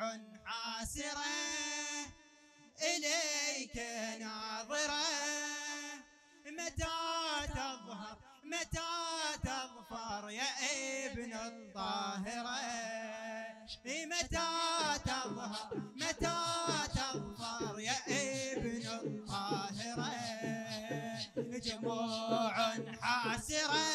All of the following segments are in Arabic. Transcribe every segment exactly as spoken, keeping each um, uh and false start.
حاسرة إليك ناظرة، متى تظهر متى تظفر يا ابن الطاهرة، متى تظهر متى تظفر يا ابن الطاهرة، جموع حاسرة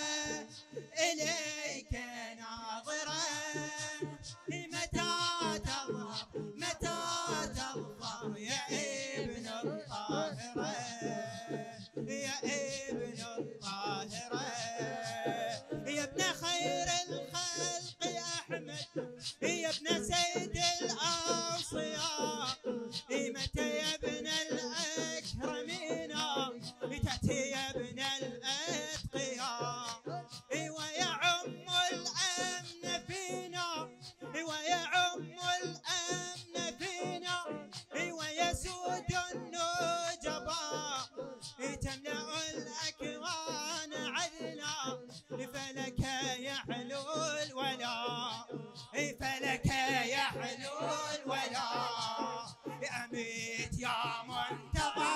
إليك ناظرة، متى تظهر متى تظفر يا ابن الطاهرة، يا ابن الطاهرة، يا ابن خير الخلق يا أحمد، يا ابن سيد الأوصياء، متى يا ابن الأكرمين تأتي يا ابن الأتقياء، ويعم الأمن فينا ويعم الأمن فينا، ويسود النجباء تملأ الأكوان عدلا، فلك يحلو الولاء فلك يحلو الولاء، أميت يا منتظر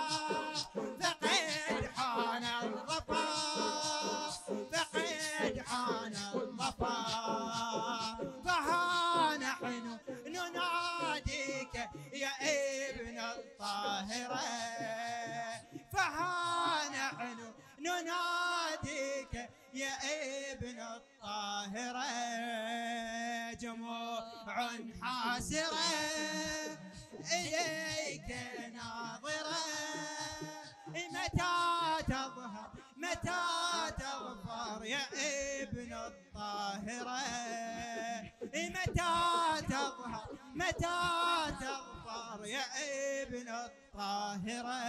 فقد حان الظفر، فقد حان الظفر، فها نحن نناديك يا ابن الطاهرة، فها نحن نناديك يا ابن الطاهرة، جموع حاسرة إليك ناظرة، متى تظهر متى تظفر يا ابن الطاهرة، متى تظهر متى تظفر يا ابن الطاهرة،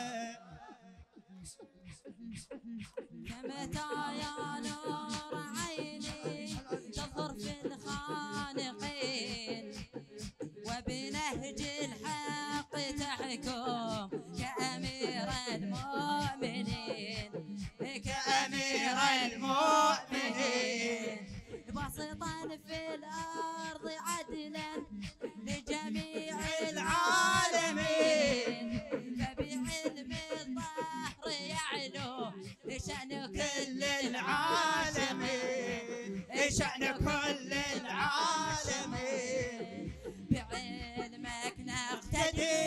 فمتى يا نور عيني تظهر في الخالقين، وبنهج الحق تحكم كأمير المؤمنين، كأمير المؤمنين، باسطا في الأرض عدلا لجميع العالمين، فبعلم الظهر يعلو شأن كل العالمين، شأن كل العالمين، بعلمك نقتدي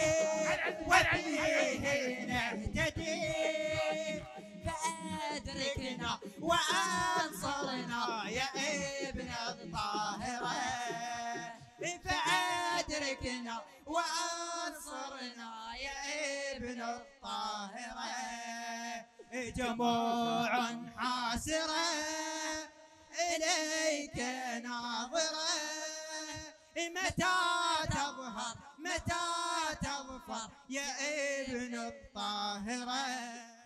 وفيه نهتدي، فأدركنا وأنصرنا يا ابن الطاهرة، فأدركنا وأنصرنا يا ابن الطاهرة، جموع حاسرة إليك ناظرة، متى تظهر متى تظفر يا ابن الطاهرة.